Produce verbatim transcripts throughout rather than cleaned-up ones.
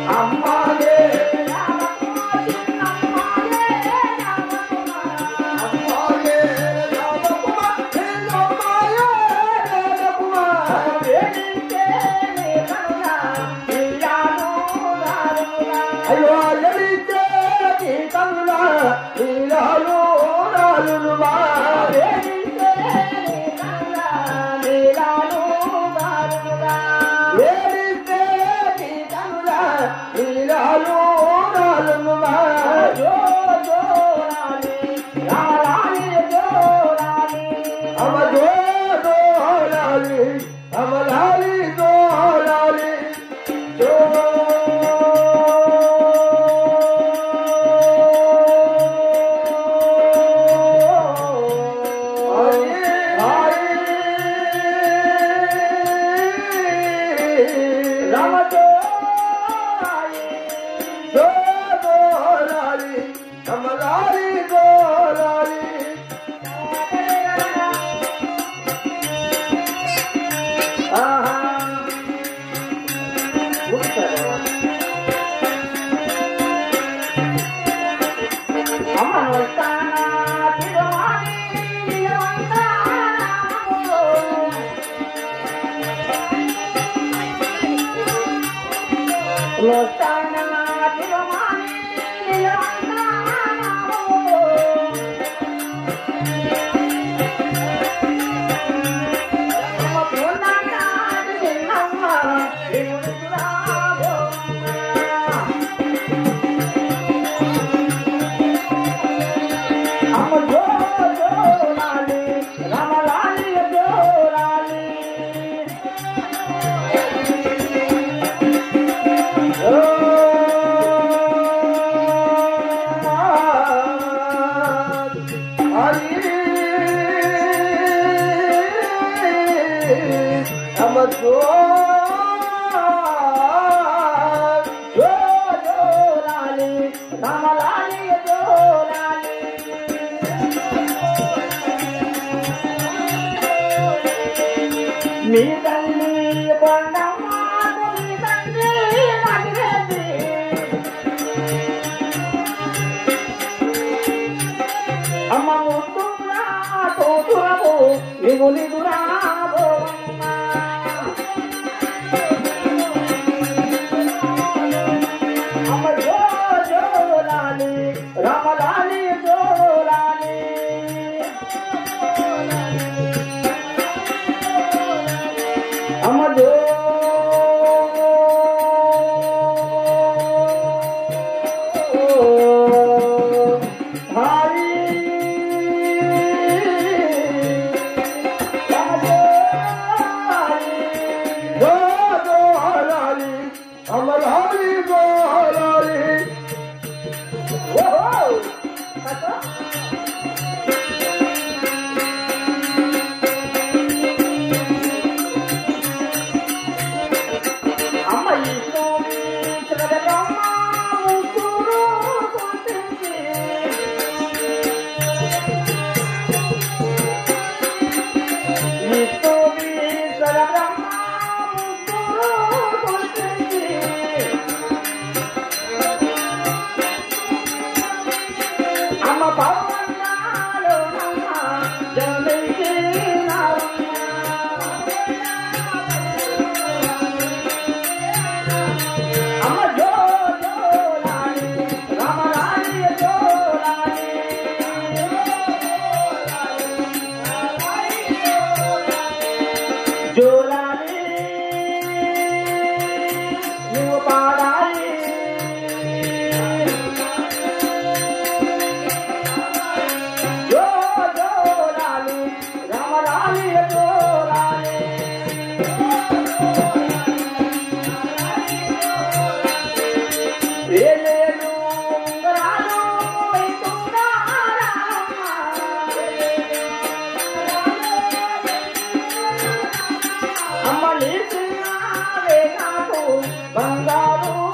బంగారు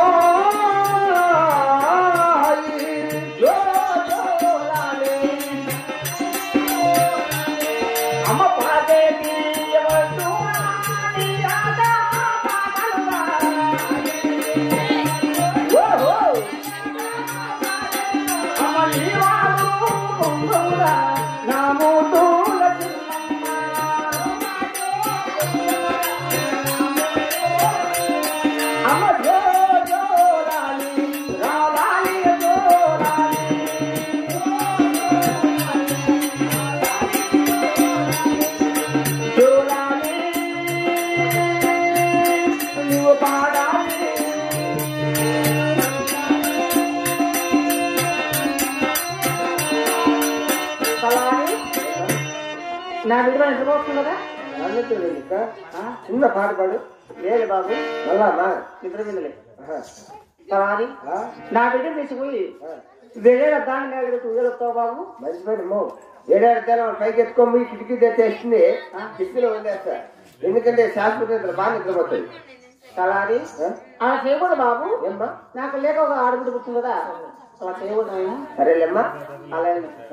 నా బిడ్డ నిద్రపోతుందా చిన్న పాట పాడు లేదు బాబు మళ్ళా నిద్ర వినలే సరే నా బిడ్డ తీసుకుపోయి వేరే దాని మీద ఉయ్యలుస్తావు బాబు మంచిపోయినమ్మో ఏడాది పైకి ఎత్తుకోమి కిటికీ తెచ్చేస్తుంది కిటికీలో వదిలేస్తా ఎందుకంటే శాశ్వత బాగా నిద్రపోతుంది సలాది అలా చేయకూడదు బాబు ఏమ్మా నాకు లేక ఒక ఆడబిడ్డ పుట్టింది కదా అలా చేయకూడదు సరేలేమ్మా అలా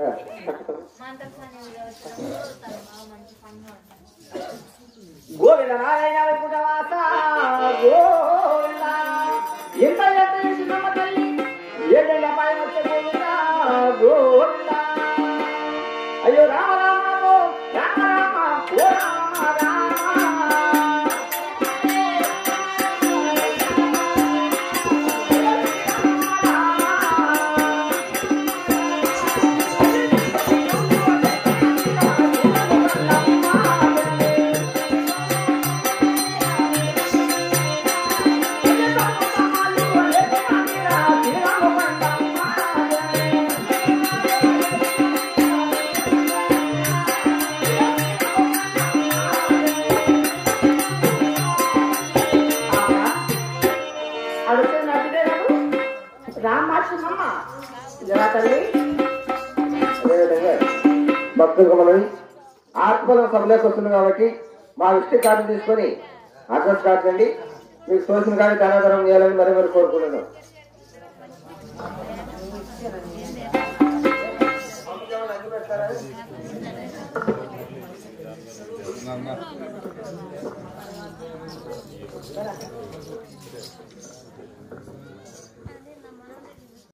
గోవింద నారాయణ వైకుంఠవాస గోవింద ఎంత ఎంత తల్లి ఏడేళ్ళ పాయం వచ్చే గోవింద గోవింద అయ్యో రామ రామ రామ రామ ఓ రామ రామ భక్తులకు మనం ఆత్మల సభలోకి వస్తుంది కాబట్టి మా విష్టి కార్డు తీసుకొని అడ్రస్ కాదండి మీకు తోచిన కానీ దానాదరం చేయాలని మరి మరి కోరుకుంటున్నాం.